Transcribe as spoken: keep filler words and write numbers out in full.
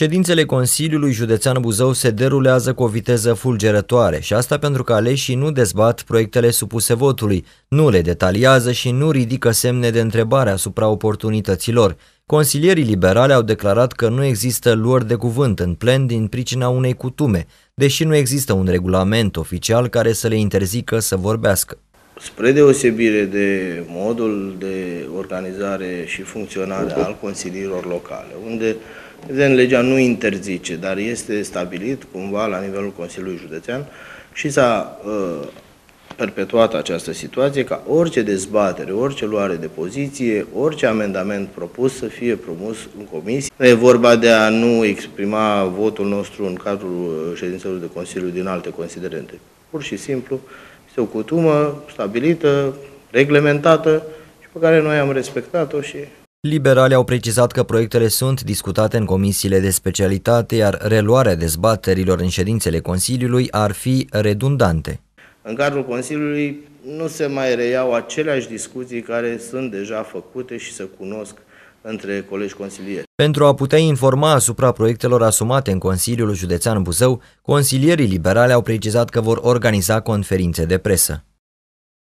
Ședințele Consiliului Județean Buzău se derulează cu o viteză fulgerătoare și asta pentru că aleșii nu dezbat proiectele supuse votului, nu le detaliază și nu ridică semne de întrebare asupra oportunităților. Consilierii liberali au declarat că nu există luări de cuvânt în plen din pricina unei cutume, deși nu există un regulament oficial care să le interzică să vorbească. Spre deosebire de modul de organizare și funcționare al consilierilor locale, unde evident, legea nu interzice, dar este stabilit cumva la nivelul Consiliului Județean și s-a uh, perpetuat această situație ca orice dezbatere, orice luare de poziție, orice amendament propus să fie promus în comisie. Nu e vorba de a nu exprima votul nostru în cadrul ședințelor de Consiliu din alte considerente. Pur și simplu este o cutumă stabilită, reglementată și pe care noi am respectat-o și... Liberalii au precizat că proiectele sunt discutate în comisiile de specialitate, iar reluarea dezbaterilor în ședințele Consiliului ar fi redundante. În cadrul Consiliului nu se mai reiau aceleași discuții care sunt deja făcute și se cunosc între colegi consilieri. Pentru a putea informa asupra proiectelor asumate în Consiliul Județean Buzău, consilierii liberali au precizat că vor organiza conferințe de presă.